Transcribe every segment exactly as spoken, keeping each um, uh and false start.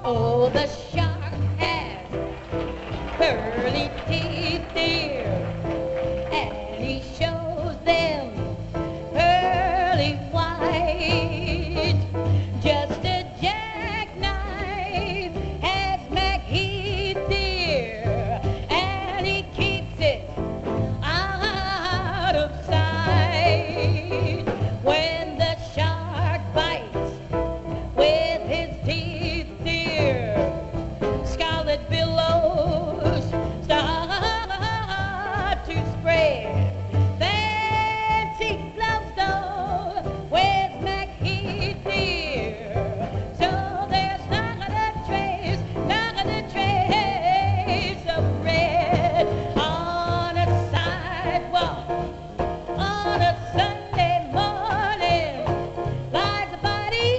Oh, the shark has pearly teeth, dear, and he shows them pearly white. Just a jackknife has Macheath, dear, and he keeps it out of sight. When the shark bites with his teeth, dear, scarlet billows start to spread. Fancy gloves, though, with Macheath, dear, so there's not a trace, not a trace of red on a sidewalk. On a Sunday morning lies a body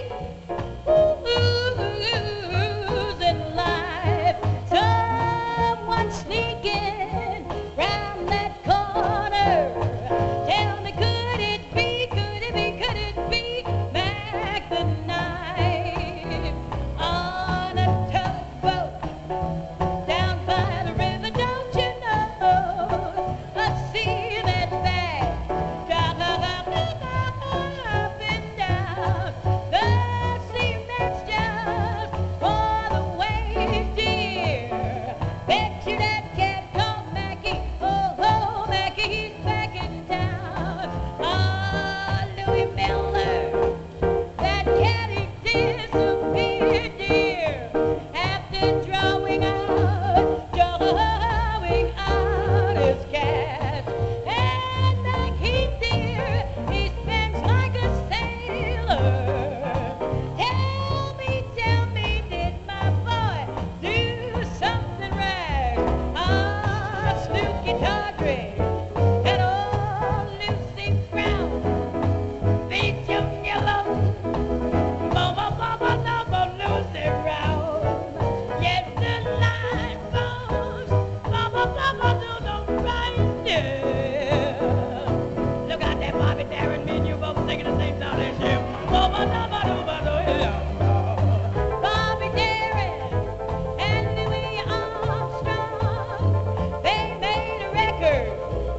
oozing life. Someone sneaking round that corner. Tell me, could it be, could it be, could it be Mack the Knife on a tugboat down by the river? Don't you know a seaman's bag drop up and down? The seaman's just for the wave, dear. Bet you that cat called Mackie, oh, oh, Mackie, he's back in town. Ah, Louis Miller, that cat, he disappeared, dear, after drawing out, drawing out his cash. And Mackie, dear, he spends like a sailor. Tell me, tell me, did my boy do something right? Ah, Snooky Tawdry and old Lucy Brown, beat young yellow, Bubba, Bubba, Bubba, Lucy Brown. Yes, the line falls, Bubba, Bubba, do the right, yeah. Look out there, Bobby Darin, me and you both singing the same song as you. Bubba, Bubba, Bubba, do yeah. Bobby Darin and Louis Armstrong, they made a record.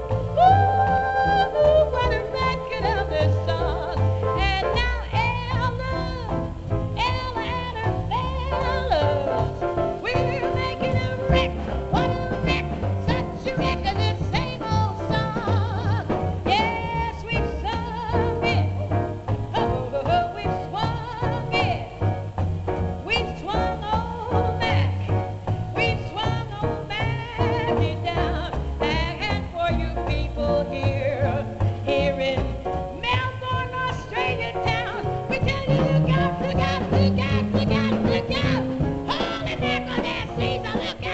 Ooh, what a record of this song. And now Ella, Ella and her fellows, we're making a record. What a record, such a record, the same old song. Yes, we've sung it. Oh, we've swung it. We've swung old Mac. We've swung old Mackie down. And for you people here, here in Melbourne, Australia town, we tell you, look out, look out, look out, look out, look out. Holy mackerel, there sees a look